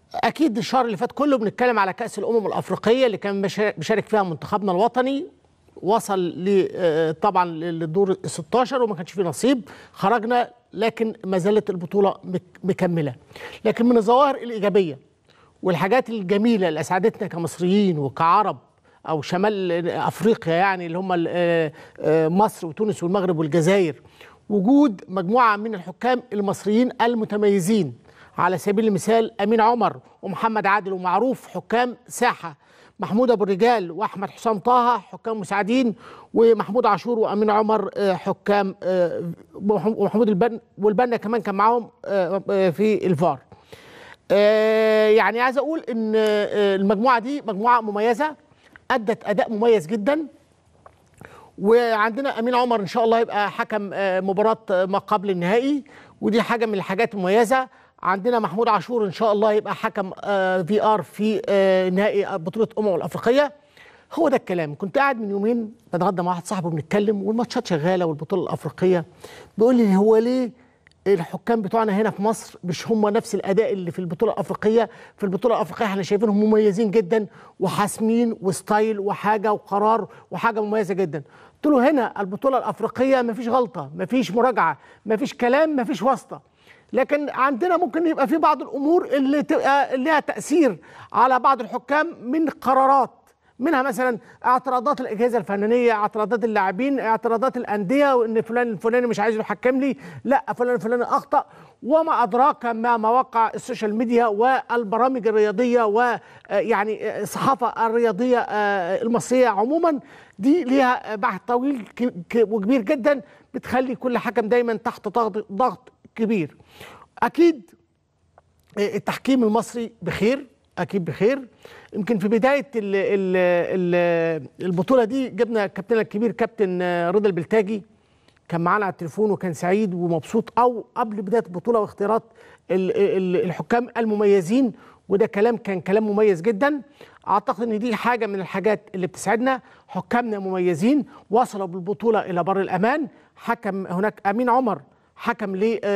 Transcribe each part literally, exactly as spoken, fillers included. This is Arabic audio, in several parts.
اكيد الشهر اللي فات كله بنتكلم على كأس الامم الافريقيه اللي كان بيشارك فيها منتخبنا الوطني. وصل ل طبعا للدور ال ستاشر وما كانش فيه نصيب، خرجنا، لكن ما زالت البطوله مكمله. لكن من الظواهر الايجابيه والحاجات الجميله اللي اسعدتنا كمصريين وكعرب او شمال افريقيا، يعني اللي هم مصر وتونس والمغرب والجزائر، وجود مجموعه من الحكام المصريين المتميزين، على سبيل المثال امين عمر ومحمد عادل ومعروف حكام ساحه، محمود ابو الرجال واحمد حسام طه حكام مساعدين، ومحمود عاشور وامين عمر حكام، ومحمود البنا والبنا كمان كان معاهم في الفار. يعني عايز اقول ان المجموعه دي مجموعه مميزه، ادت اداء مميز جدا. وعندنا امين عمر ان شاء الله يبقى حكم مباراه ما قبل النهائي، ودي حاجه من الحاجات المميزه. عندنا محمود عاشور ان شاء الله يبقى حكم في ار في نهائي بطوله الامم الافريقيه. هو ده الكلام. كنت قاعد من يومين بتغدى مع واحد صاحبي بنتكلم والماتشات شغاله والبطوله الافريقيه، بيقول لي هو ليه الحكام بتوعنا هنا في مصر مش هم نفس الاداء اللي في البطوله الافريقيه؟ في البطوله الافريقيه احنا شايفينهم مميزين جدا وحاسمين وستايل وحاجه وقرار وحاجه مميزه جدا. قلت له هنا البطوله الافريقيه مفيش غلطه، مفيش مراجعه، مفيش كلام، مفيش واسطه. لكن عندنا ممكن يبقى في بعض الامور اللي تبقى لها تاثير على بعض الحكام من قرارات، منها مثلا اعتراضات الاجهزه الفنيه، اعتراضات اللاعبين، اعتراضات الانديه، وان فلان الفلاني مش عايز يحكم لي، لا فلان الفلاني اخطا، وما ادراك ما مواقع السوشيال ميديا والبرامج الرياضيه ويعني الصحافه الرياضيه المصريه عموما، دي ليها بحث طويل وكبير جدا، بتخلي كل حكم دايما تحت ضغط كبير. اكيد التحكيم المصري بخير، اكيد بخير. يمكن في بدايه ال ال ال البطوله دي جبنا كابتننا الكبير كابتن رضا البلتاجي، كان معانا على التليفون وكان سعيد ومبسوط، او قبل بدايه البطوله واختيارات الحكام المميزين، وده كلام كان كلام مميز جدا. اعتقد ان دي حاجه من الحاجات اللي بتسعدنا، حكامنا مميزين وصلوا بالبطوله الى بر الامان. حكم هناك امين عمر حكم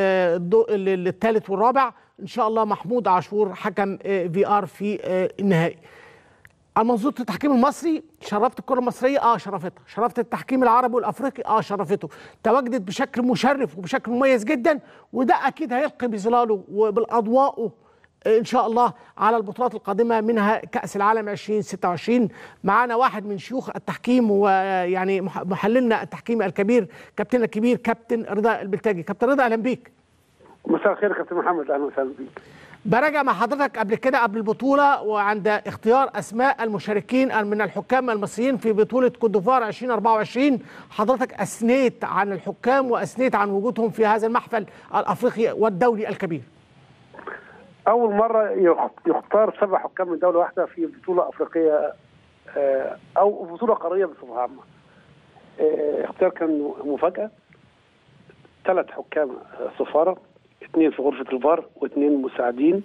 للثالث والرابع، ان شاء الله محمود عاشور حكم في ار في النهائي. منظومه التحكيم المصري شرفت الكره المصريه، اه شرفتها، شرفت التحكيم العربي والافريقي، اه شرفته، تواجدت بشكل مشرف وبشكل مميز جدا، وده اكيد هيلقي بظلاله وبالاضواءه ان شاء الله على البطولات القادمه، منها كاس العالم ألفين وستة وعشرين. معانا واحد من شيوخ التحكيم ويعني محللنا التحكيمي الكبير، كابتننا الكبير كابتن رضا البلتاجي. كابتن رضا اهلا بيك. مساء الخير يا كابتن محمد، اهلا وسهلا بيك. براجع مع حضرتك قبل كده قبل البطوله وعند اختيار اسماء المشاركين من الحكام المصريين في بطوله كوت ديفوار ألفين وأربعة وعشرين، حضرتك اثنيت عن الحكام واثنيت عن وجودهم في هذا المحفل الافريقي والدولي الكبير. اول مره يختار سبع حكام من دوله واحده في بطوله افريقيه او بطوله قاريه بصفه عامه. اختيار كان مفاجاه، ثلاث حكام صفاره، اثنين في غرفه الفار واثنين مساعدين.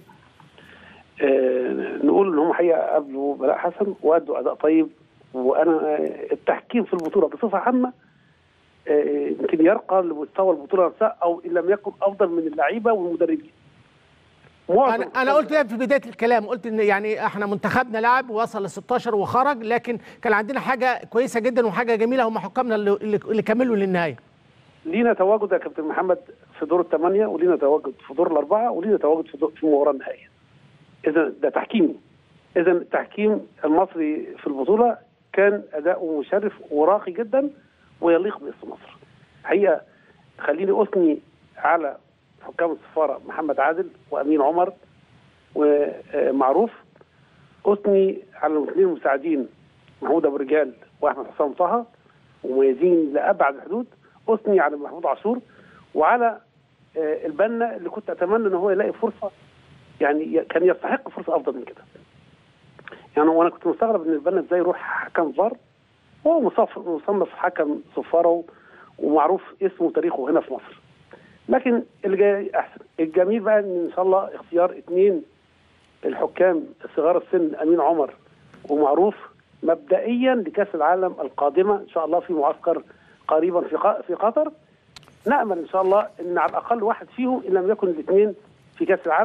نقول ان هم حقيقه قابلوا بلاء حسن وادوا اداء طيب، وانا التحكيم في البطوله بصفه عامه يمكن يرقى لمستوى البطوله نفسها، او ان لم يكن افضل من اللعيبه والمدربين. انا انا قلت في بدايه الكلام، قلت ان يعني احنا منتخبنا لعب ووصل ل ستاشر وخرج، لكن كان عندنا حاجه كويسه جدا وحاجه جميله، هم حكامنا اللي, اللي كملوا للنهايه. لينا تواجد يا كابتن محمد في دور الثمانيه، ولينا تواجد في دور الاربعه، ولينا تواجد في في المباراه النهائيه. اذا ده تحكيمي. اذا التحكيم المصري في البطوله كان اداؤه مشرف وراقي جدا ويليق باسم مصر. حقيقه خليني اثني على حكام السفاره محمد عادل وامين عمر ومعروف، اثني على الاثنين المساعدين محمود ابو الرجال واحمد حسام طه ومميزين لابعد الحدود، اثني على محمود عاشور وعلى البنا اللي كنت اتمنى ان هو يلاقي فرصه، يعني كان يستحق فرصه افضل من كده. يعني وانا كنت مستغرب ان البنا ازاي يروح حكم فار، هو مصنف حكم صفاره ومعروف اسمه وتاريخه هنا في مصر. لكن اللي جاي احسن. الجميل بقى ان ان شاء الله اختيار اثنين الحكام صغار السن امين عمر ومعروف مبدئيا لكاس العالم القادمه ان شاء الله في معسكر قريبا في في قطر. نامل ان شاء الله ان على الاقل واحد فيهم ان لم يكن الاثنين في كاس العالم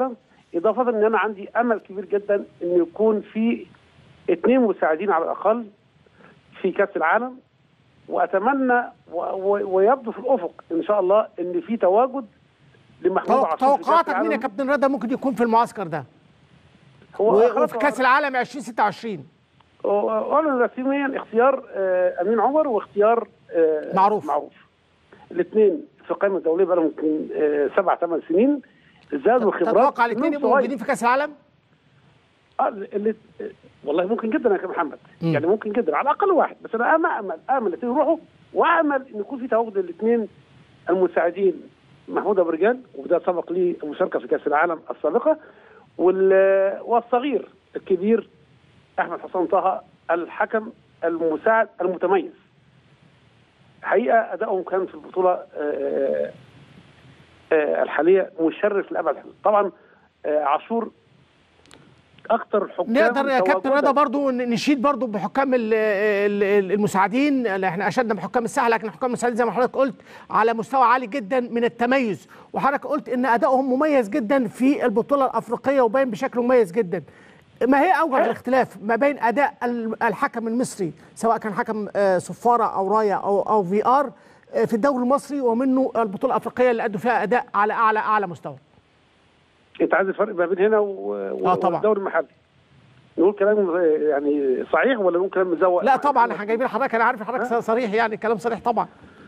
اضافه ان انا عندي امل كبير جدا ان يكون في اثنين مساعدين على الاقل في كاس العالم، واتمنى ويبدو في الافق ان شاء الله ان في تواجد لمحمود عاشور. توقعاتك مين يا كابتن رضا ممكن يكون في المعسكر ده؟ هو وفي كاس العالم ألفين وستة وعشرين اعلن رسميا اختيار امين عمر واختيار معروف معروف الاثنين في القائمه الدوليه بقى لهم يمكن سبع ثمان سنين، زادوا خبرات. تتوقع الاثنين يبقوا موجودين في كاس العالم؟ اه اللي والله ممكن جدا يا كابتن محمد، م. يعني ممكن جدا على الاقل واحد، بس انا امل امل الاثنين يروحوا، واامل ان يكون في تواجد الاثنين المساعدين محمود ابو رجال وده سبق لي المشاركه في كاس العالم السابقه، والصغير الكبير احمد حسام طه الحكم المساعد المتميز. حقيقه ادائهم كان في البطوله آآ آآ الحاليه مشرف لابعد الحدود. طبعا عاشور اكتر حكام نقدر يا كابتن رضا برضو نشيد برضو بحكام المساعدين، احنا اشدنا بحكام الساحه، لكن حكام المساعدين زي ما حضرتك قلت على مستوى عالي جدا من التميز، وحضرتك قلت ان ادائهم مميز جدا في البطوله الافريقيه وباين بشكل مميز جدا. ما هي اوجه الاختلاف ما بين اداء الحكم المصري سواء كان حكم صفاره او رايه او او في ار في الدوري المصري ومنه البطوله الافريقيه اللي ادوا فيها اداء على اعلى اعلى مستوى؟ انت عايز الفرق ما بين هنا والدوري المحلي؟ نقول كلام يعني صحيح ولا نقول كلام مزوق؟ لا طبعا احنا جايبين حضرتك، انا عارف حضرتك صريح، يعني كلام صريح طبعا.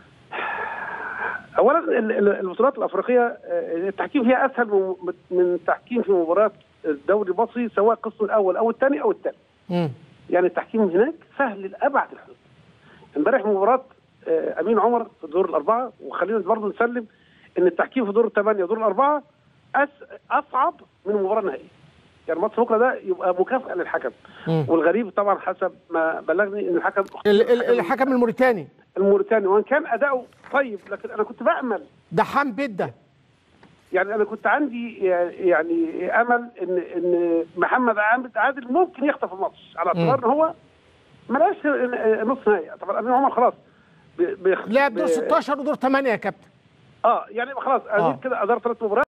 اولا البطولات الافريقيه التحكيم فيها اسهل من التحكيم في مباريات الدوري المصري، سواء القسم الاول او الثاني او الثالث. يعني التحكيم هناك سهل لابعد الحدود. امبارح مباراه امين عمر في دور الاربعه، وخلينا برضه نسلم ان التحكيم في دور الثمانيه ودور الاربعه اصعب من المباراه النهائيه. يعني ماتش بكره ده يبقى مكافاه للحكم. مم. والغريب طبعا حسب ما بلغني ان الحكم الحكم الموريتاني الموريتاني وان كان اداؤه طيب، لكن انا كنت بامل دحام بده، يعني انا كنت عندي يعني امل ان ان محمد عادل ممكن يخطف الماتش على اعتبار ان هو ما لعبش نص نهائي. طبعا امين عمر خلاص لعب دور ستاشر ودور ثمانية يا كابتن. اه يعني خلاص اديك كده ادار ثلاث مباريات.